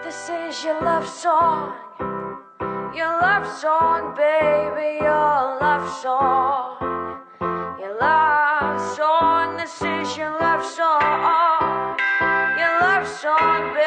This is your love song. Your love song, baby, your love song. Your love song, this is your love song. Your love song, baby.